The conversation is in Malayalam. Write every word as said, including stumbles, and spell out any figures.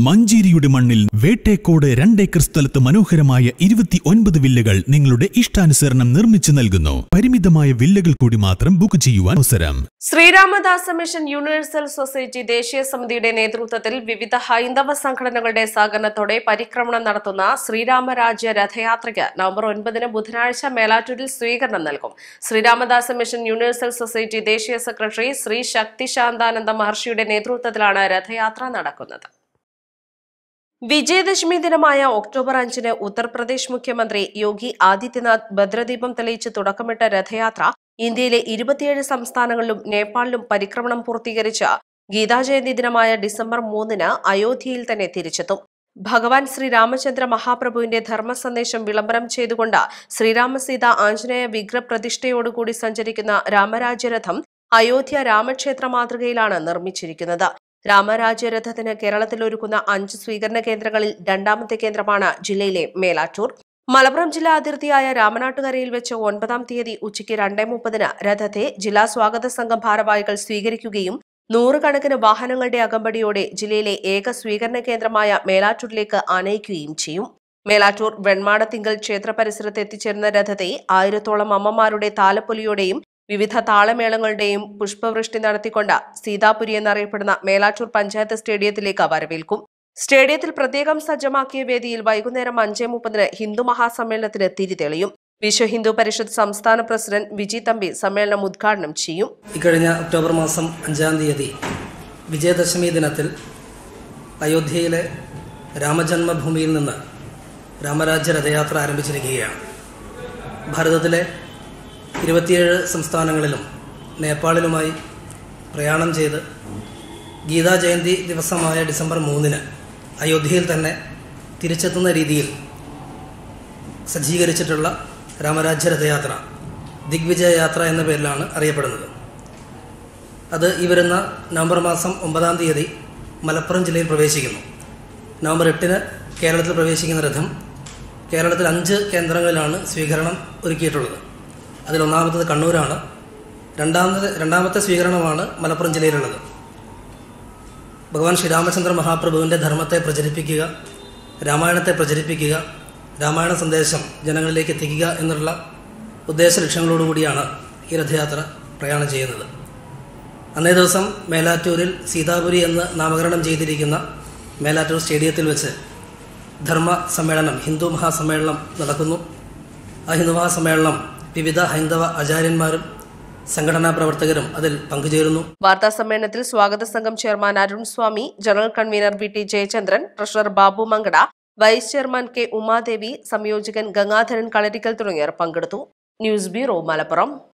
മഞ്ചേരിയുടെ മണ്ണിൽ വേട്ടേക്കോട് രണ്ടേക്കർ സ്ഥലത്ത് മനോഹരമായ ഇരുപത്തി ഒൻപത് വില്ലകൾ നിങ്ങളുടെ ഇഷ്ടാനുസരണം നിർമ്മിച്ചു നൽകുന്നു. പരിമിതമായ വില്ലകൾ കൂടി മാത്രം ബുക്ക് ചെയ്യുവാൻ അവസരം. ശ്രീരാമദാസ മിഷൻ യൂണിവേഴ്സൽ സൊസൈറ്റി ദേശീയ സമിതിയുടെ നേതൃത്വത്തിൽ വിവിധ ഹൈന്ദവ സംഘടനകളുടെ സഹകരണത്തോടെ പരിക്രമണം നടത്തുന്ന ശ്രീരാമരാജ്യ രഥയാത്രയ്ക്ക് നവംബർ ഒൻപതിന് ബുധനാഴ്ച മേലാറ്റൂരിൽ സ്വീകരണം നൽകും. ശ്രീരാമദാസ മിഷൻ യൂണിവേഴ്സൽ സൊസൈറ്റി ദേശീയ സെക്രട്ടറി ശ്രീ ശക്തിശാന്താനന്ദ മഹർഷിയുടെ നേതൃത്വത്തിലാണ് രഥയാത്ര നടക്കുന്നത്. വിജയദശമി ദിനമായ ഒക്ടോബർ അഞ്ചിന് ഉത്തർപ്രദേശ് മുഖ്യമന്ത്രി യോഗി ആദിത്യനാഥ് ഭദ്രദീപം തെളിയിച്ച് തുടക്കമിട്ട രഥയാത്ര ഇന്ത്യയിലെ ഇരുപത്തിയേഴ് സംസ്ഥാനങ്ങളിലും നേപ്പാളിലും പരിക്രമണം പൂർത്തീകരിച്ച ഗീതാജയന്തി ദിനമായ ഡിസംബർ മൂന്നിന് അയോധ്യയിൽ തന്നെ തിരിച്ചെത്തും. ഭഗവാൻ ശ്രീരാമചന്ദ്ര മഹാപ്രഭുവിന്റെ ധർമ്മ സന്ദേശം വിളംബരം ചെയ്തുകൊണ്ട് ശ്രീരാമസീത ആഞ്ജനേയ വിഗ്രഹപ്രതിഷ്ഠയോടുകൂടി സഞ്ചരിക്കുന്ന രാമരാജ്യരഥം അയോധ്യ രാമക്ഷേത്ര മാതൃകയിലാണ് നിർമ്മിച്ചിരിക്കുന്നത്. രാമരാജ്യരഥത്തിന് കേരളത്തിൽ ഒരുക്കുന്ന അഞ്ച് സ്വീകരണ കേന്ദ്രങ്ങളിൽ രണ്ടാമത്തെ കേന്ദ്രമാണ് ജില്ലയിലെ മേലാറ്റൂർ. മലപ്പുറം ജില്ലാ അതിർത്തിയായ രാമനാട്ടുകരയിൽ വെച്ച് ഒൻപതാം തീയതി ഉച്ചയ്ക്ക് രണ്ടേ മുപ്പതിന് രഥത്തെ ജില്ലാ സ്വാഗത സംഘം ഭാരവാഹികൾ സ്വീകരിക്കുകയും നൂറുകണക്കിന് വാഹനങ്ങളുടെ അകമ്പടിയോടെ ജില്ലയിലെ ഏക സ്വീകരണ കേന്ദ്രമായ മേലാറ്റൂരിലേക്ക് ആനയിക്കുകയും ചെയ്യും. മേലാറ്റൂർ വെൺമാടത്തിങ്കൽ ക്ഷേത്ര പരിസരത്ത് എത്തിച്ചേരുന്ന രഥത്തെ ആയിരത്തോളം അമ്മമാരുടെ താലപ്പൊലിയോടെയും വിവിധ താളമേളങ്ങളുടെയും പുഷ്പവൃഷ്ടി നടത്തിക്കൊണ്ട് സീതാപുരി എന്നറിയപ്പെടുന്ന മേലാറ്റൂർ പഞ്ചായത്ത് സ്റ്റേഡിയത്തിലേക്ക് വരവേൽക്കും. സ്റ്റേഡിയത്തിൽ പ്രത്യേകം സജ്ജമാക്കിയ വേദിയിൽ വൈകുന്നേരം അഞ്ചേ മുപ്പതിന് ഹിന്ദു മഹാസമ്മേളനത്തിന് തിരിതെളിയും. വിശ്വ ഹിന്ദു പരിഷത്ത് സംസ്ഥാന പ്രസിഡന്റ് വിജി തമ്പി സമ്മേളനം ഉദ്ഘാടനം ചെയ്യും. ഇക്കഴിഞ്ഞ ഒക്ടോബർ മാസം അഞ്ചാം തീയതി വിജയദശമി ദിനത്തിൽ അയോധ്യയിലെ രാമജന്മഭൂമിയിൽ നിന്ന് രാമരാജ്യ രഥയാത്ര ആരംഭിച്ചിരിക്കുകയാണ്. ഭാരതത്തിലെ ഇരുപത്തിയേഴ് സംസ്ഥാനങ്ങളിലും നേപ്പാളിലുമായി പ്രയാണം ചെയ്ത് ഗീതാ ജയന്തി ദിവസമായ ഡിസംബർ മൂന്നിന് അയോധ്യയിൽ തന്നെ തിരിച്ചെത്തുന്ന രീതിയിൽ സജ്ജീകരിച്ചിട്ടുള്ള രാമരാജ്യ രഥയാത്ര ദിഗ്വിജയ യാത്ര എന്ന പേരിലാണ് അറിയപ്പെടുന്നത്. അത് ഈ വരുന്ന നവംബർ മാസം ഒമ്പതാം തീയതി മലപ്പുറം ജില്ലയിൽ പ്രവേശിക്കുന്നു. നവംബർ എട്ടിന് കേരളത്തിൽ പ്രവേശിക്കുന്ന രഥം കേരളത്തിൽ അഞ്ച് കേന്ദ്രങ്ങളിലാണ് സ്വീകരണം ഒരുക്കിയിട്ടുള്ളത്. അതിലൊന്നാമത്തത് കണ്ണൂരാണ്. രണ്ടാമത്തെ രണ്ടാമത്തെ സ്വീകരണമാണ് മലപ്പുറം ജില്ലയിലുള്ളത്. ഭഗവാൻ ശ്രീരാമചന്ദ്ര മഹാപ്രഭുവിൻ്റെ ധർമ്മത്തെ പ്രചരിപ്പിക്കുക, രാമായണത്തെ പ്രചരിപ്പിക്കുക, രാമായണ സന്ദേശം ജനങ്ങളിലേക്ക് എത്തിക്കുക എന്നുള്ള ഉദ്ദേശ ലക്ഷ്യങ്ങളോടുകൂടിയാണ് ഈ രഥയാത്ര പ്രയാണം ചെയ്യുന്നത്. അന്നേ ദിവസം മേലാറ്റൂരിൽ സീതാപുരി എന്ന് നാമകരണം ചെയ്തിരിക്കുന്ന മേലാറ്റൂർ സ്റ്റേഡിയത്തിൽ വെച്ച് ധർമ്മ സമ്മേളനം, ഹിന്ദു മഹാസമ്മേളനം നടക്കുന്നു. ആ ഹിന്ദു മഹാസമ്മേളനം വിവിധ ഹൈന്ദവ ആചാര്യന്മാരും സംഘടനാ പ്രവർത്തകരും അതിൽ പങ്കുചേരുന്നു. വാർത്താ സമ്മേളനത്തിൽ സ്വാഗത സംഘം chairman Arun Swami, general convener V T Jayachandran, treasurer Babu Mankada, vice chairman K Umadevi, സംയോജകൻ ഗംഗാധരൻ കളരിക്കൽ തുടങ്ങിയവർ പങ്കെടുത്തു. News bureau, Malappuram.